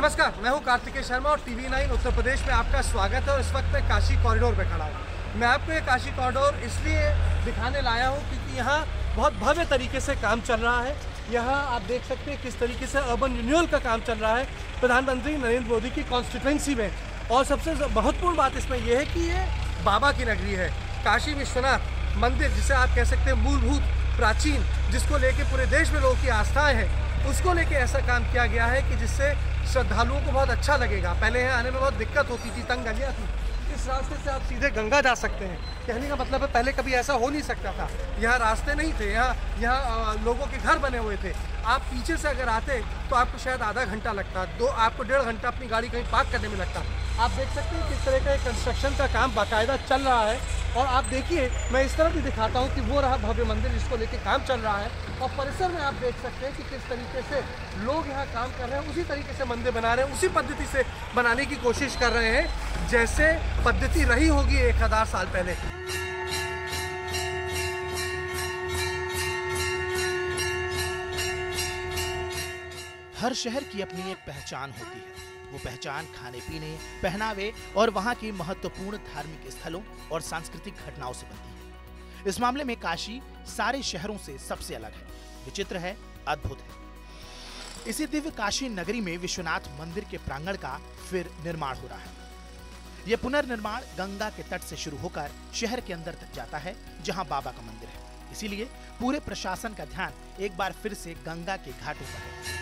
नमस्कार, मैं हूं कार्तिकेय शर्मा और TV9 उत्तर प्रदेश में आपका स्वागत है। और इस वक्त मैं काशी कॉरिडोर पे खड़ा हूं। मैं आपको ये काशी कॉरिडोर इसलिए दिखाने लाया हूं क्योंकि यहाँ बहुत भव्य तरीके से काम चल रहा है। यहाँ आप देख सकते हैं किस तरीके से अर्बन रिन्यूअल का काम चल रहा है प्रधानमंत्री नरेंद्र मोदी की कॉन्स्टिट्यूएंसी में। और सबसे महत्वपूर्ण बात इसमें यह है कि ये बाबा की नगरी है। काशी विश्वनाथ मंदिर, जिसे आप कह सकते हैं मूलभूत प्राचीन, जिसको लेके पूरे देश में लोगों की आस्थाएं हैं, उसको लेके ऐसा काम किया गया है कि जिससे श्रद्धालुओं को बहुत अच्छा लगेगा। पहले यहाँ आने में बहुत दिक्कत होती थी, तंग गलियाँ थी। इस रास्ते से आप सीधे गंगा जा सकते हैं। कहने का मतलब है पहले कभी ऐसा हो नहीं सकता था। यहाँ रास्ते नहीं थे, यहाँ लोगों के घर बने हुए थे। आप पीछे से अगर आते तो आपको शायद आधा घंटा लगता, आपको 1.5 घंटा अपनी गाड़ी कहीं पार्क करने में लगता। आप देख सकते हैं किस तरह का कंस्ट्रक्शन का काम बाकायदा चल रहा है। और आप देखिए, मैं इस तरह भी दिखाता हूँ कि वो रहा भव्य मंदिर जिसको लेके काम चल रहा है। और परिसर में आप देख सकते हैं कि किस तरीके से लोग यहाँ काम कर रहे हैं, उसी तरीके से मंदिर बना रहे हैं, उसी पद्धति से बनाने की कोशिश कर रहे हैं जैसे पद्धति रही होगी 1000 साल पहले। हर शहर की अपनी एक पहचान होती है। वो पहचान खाने पीने, पहनावे और वहाँ की महत्वपूर्ण धार्मिक स्थलों और सांस्कृतिक घटनाओं से बनती है। इस मामले में काशी सारे शहरों से सबसे अलग है, विचित्र है, अद्भुत है। इसी दिव्य काशी नगरी में विश्वनाथ मंदिर के प्रांगण का फिर निर्माण हो रहा है। यह पुनर्निर्माण गंगा के तट से शुरू होकर शहर के अंदर तक जाता है, जहां बाबा का मंदिर है। इसीलिए पूरे प्रशासन का ध्यान एक बार फिर से गंगा के घाटों पर है।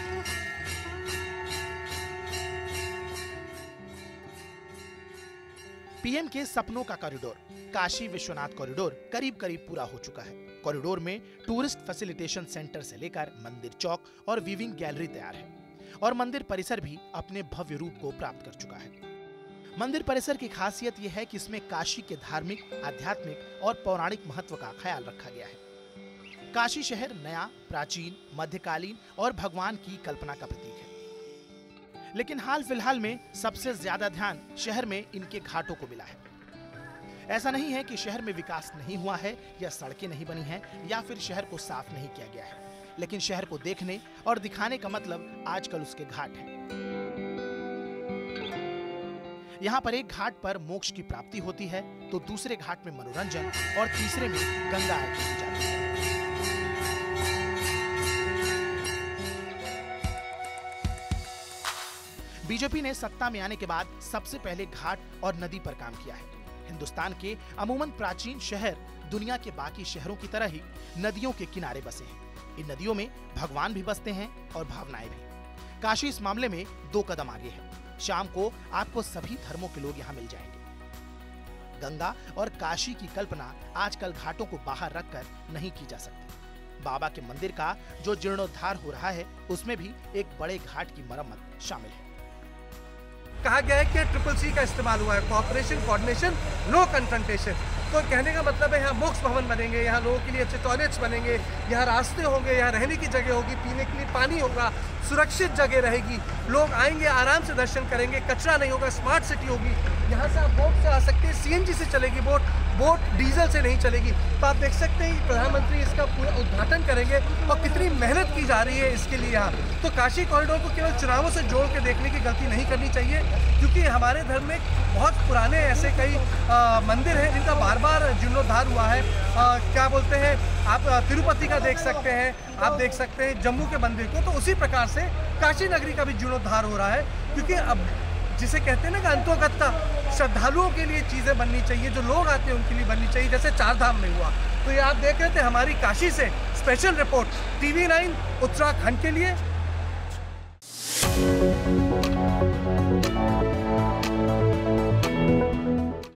पीएम के सपनों का कॉरिडोर काशी विश्वनाथ कॉरिडोर करीब करीब पूरा हो चुका है। कॉरिडोर में टूरिस्ट फैसिलिटेशन सेंटर से लेकर मंदिर चौक और वीविंग गैलरी तैयार है और मंदिर परिसर भी अपने भव्य रूप को प्राप्त कर चुका है। मंदिर परिसर की खासियत यह है कि इसमें काशी के धार्मिक, आध्यात्मिक और पौराणिक महत्व का ख्याल रखा गया है। काशी शहर नया, प्राचीन, मध्यकालीन और भगवान की कल्पना का प्रतीक है। लेकिन हाल फिलहाल में सबसे ज्यादा ध्यान शहर में इनके घाटों को मिला है। ऐसा नहीं है कि शहर में विकास नहीं हुआ है या सड़कें नहीं बनी हैं या फिर शहर को साफ नहीं किया गया है, लेकिन शहर को देखने और दिखाने का मतलब आजकल उसके घाट है। यहाँ पर एक घाट पर मोक्ष की प्राप्ति होती है, तो दूसरे घाट में मनोरंजन और तीसरे में गंगा आरती की जाती है। बीजेपी ने सत्ता में आने के बाद सबसे पहले घाट और नदी पर काम किया है। हिंदुस्तान के अमूमन प्राचीन शहर दुनिया के बाकी शहरों की तरह ही नदियों के किनारे बसे हैं। इन नदियों में भगवान भी बसते हैं और भावनाएं भी। काशी इस मामले में 2 कदम आगे है। शाम को आपको सभी धर्मों के लोग यहाँ मिल जाएंगे। गंगा और काशी की कल्पना आजकल घाटों को बाहर रखकर नहीं की जा सकती। बाबा के मंदिर का जो जीर्णोद्धार हो रहा है, उसमें भी एक बड़े घाट की मरम्मत शामिल है। कहा गया है कि CCC का इस्तेमाल हुआ है, कोऑपरेशन, कोऑर्डिनेशन, नो कन्फ्रंटेशन। तो कहने का मतलब है यहाँ मोक्ष भवन बनेंगे, यहाँ लोगों के लिए अच्छे टॉयलेट्स बनेंगे, यहाँ रास्ते होंगे, यहाँ रहने की जगह होगी, पीने के लिए पानी होगा, सुरक्षित जगह रहेगी, लोग आएंगे आराम से दर्शन करेंगे, कचरा नहीं होगा, स्मार्ट सिटी होगी। यहाँ से आप बोट से आ सकते हैं, CNG से चलेगी बोट डीजल से नहीं चलेगी। तो आप देख सकते हैं प्रधानमंत्री इसका पूरा उद्घाटन करेंगे और कितनी मेहनत की जा रही है इसके लिए यहाँ। तो काशी कॉरिडोर को केवल चुनावों से जोड़ के देखने की गलती नहीं करनी चाहिए, क्योंकि हमारे धर्म में बहुत पुराने ऐसे कई मंदिर हैं जिनका बार बार जीर्णोद्धार हुआ है। क्या बोलते हैं आप, तिरुपति का देख सकते हैं, आप देख सकते हैं जम्मू के मंदिर को। तो उसी प्रकार से काशी नगरी का भी जीर्णोद्धार हो रहा है, क्योंकि अब जिसे कहते हैं ना कि अंतोगत्ता श्रद्धालुओं के लिए चीज़ें बननी चाहिए, जो लोग आते हैं उनके लिए बननी चाहिए, जैसे 4 धाम में हुआ। तो ये आप देख रहे थे हमारी काशी से स्पेशल रिपोर्ट TV9 उत्तराखंड के लिए।